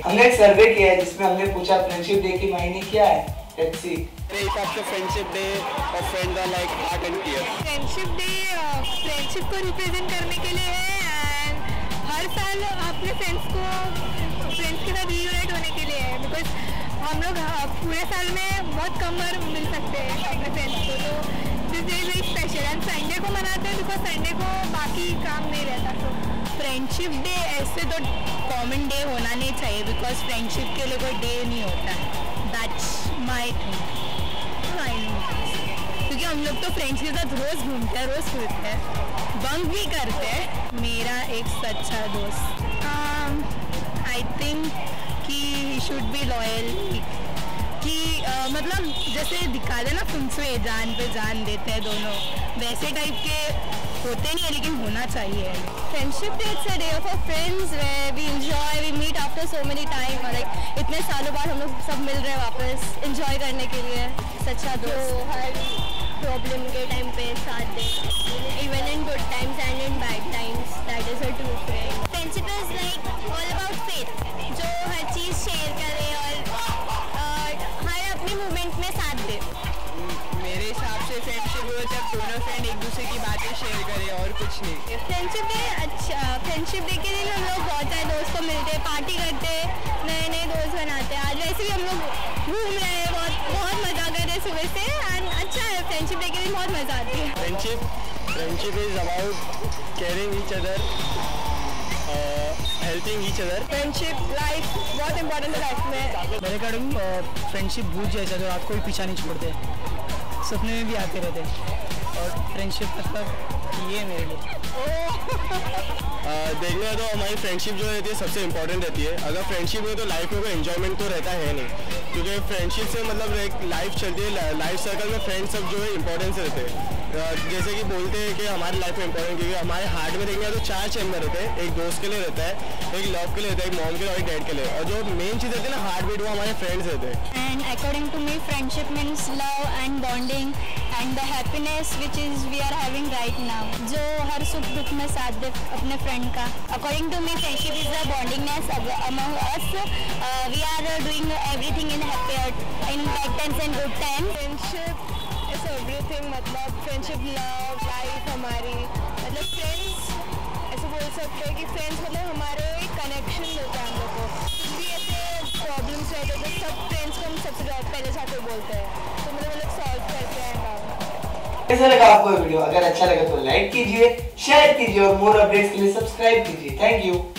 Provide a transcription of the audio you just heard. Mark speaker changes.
Speaker 1: हमने एक सर्वे किया है जिसमें हमने पूछा फ्रेंडशिप डे की मायने क्या है। Let's see.
Speaker 2: मेरे हिसाब से फ्रेंडशिप डे और friends are like heart and care.
Speaker 3: Friendship day friendship को रिप्रेजेंट करने के लिए है एंड हर साल अपने फ्रेंड्स के साथ रियूनाइट होने के लिए है, बिकॉज हम लोग पूरे साल में बहुत कम बार मिल सकते हैं अपने फ्रेंड्स को, तो this day is very special and Sunday को मनाते हैं बिकॉज संडे को बाकी काम नहीं रहता। तो
Speaker 4: फ्रेंडशिप डे ऐसे तो कॉमन डे होना नहीं चाहिए बिकॉज फ्रेंडशिप के लिए कोई डे नहीं होता है। That's my thing. क्योंकि हम लोग तो फ्रेंड्स के साथ रोज़ घूमते हैं, रोज़ फिरते हैं, बंक भी करते हैं। मेरा एक सच्चा दोस्त आई थिंक कि ही शुड बी लॉयल, कि मतलब जैसे दिखा दे ना फुंसुए जान पे जान देते हैं दोनों, वैसे टाइप के होते नहीं है लेकिन होना चाहिए।
Speaker 3: Friendship day it's a day of our friends where we enjoy, we meet after so many time, like इतने सालों बाद हम लोग सब मिल रहे हैं वापस एंजॉय करने के लिए। सच्चा दोस्त हर प्रॉब्लम के टाइम पे साथ दे, even in good times and in bad times, that is a true friend. Friendship is like all about faith, जो हर चीज़ शेयर करे और हर अपने मोमेंट में साथ दे।
Speaker 2: मेरे हिसाब से फ्रेंडशिप हो जब दोनों फ्रेंड एक दूसरे की बातें शेयर करें और कुछ नहीं।
Speaker 3: फ्रेंडशिप डे अच्छा, फ्रेंडशिप डे के दिन हम लोग बहुत सारे दोस्त को मिलते हैं, पार्टी करते हैं, नए नए दोस्त बनाते हैं। आज वैसे भी हम लोग घूम रहे हैं, बहुत मज़ा कर रहे हैं सुबह से एंड अच्छा है। फ्रेंडशिप डे के दिन बहुत मज़ा आती है।
Speaker 2: Friendship is about caring each other, helping each other.
Speaker 3: Friendship life बहुत इंपॉर्टेंट है लाइफ में।
Speaker 5: मेरे अकॉर्डिंग फ्रेंडशिप भूत जैसा जो रात को भी पीछा नहीं छोड़ते, सपने में भी आते रहते, और फ्रेंडशिप मतलब ये मेरे लिए
Speaker 2: देखने में तो हमारी फ्रेंडशिप जो रहती है सबसे इम्पोर्टेंट रहती है। अगर फ्रेंडशिप में तो लाइफ में कोई एंजॉयमेंट तो रहता है नहीं, क्योंकि फ्रेंडशिप से मतलब एक लाइफ चलती है, लाइफ सर्कल में फ्रेंड्स सब जो है इंपॉर्टेंस रहते हैं। जैसे कि बोलते हैं कि हमारी लाइफ में इंपॉर्टेंट, क्योंकि हमारे हार्ट में देखने तो 4 चैम्बर रहते हैं, एक दोस्त के लिए रहता है, एक लव के लिए रहता है, एक मॉम के लिए और एक डैड के लिए, और जो मेन चीज़ रहती है ना हार्ट बीट, वो हमारे फ्रेंड्स रहते हैं।
Speaker 4: And according to me friendship means love and bonding and the happiness which is we are having right now, जो हर सुख दुख में साथ दे अपने फ्रेंड का। According to me friendship is the bondingness among us, we are doing everything in happy in bad times and good times.
Speaker 3: Friendship is everything, मतलब friendship love life हमारी, मतलब फ्रेंड्स ऐसे बोल सकते हैं कि फ्रेंड्स मतलब हमारे एक कनेक्शन होता है हम लोग को। कुछ भी ऐसे प्रॉब्लम्स रहते हैं तो सब फ्रेंड्स को हम सबसे पहले जाकर बोलते हैं, तो मतलब हम लोग सॉल्व करते हैं।
Speaker 1: कैसा लगा आपको वीडियो? अगर अच्छा लगा तो लाइक कीजिए, शेयर कीजिए और मोर अपडेट्स के लिए सब्सक्राइब कीजिए। Thank you.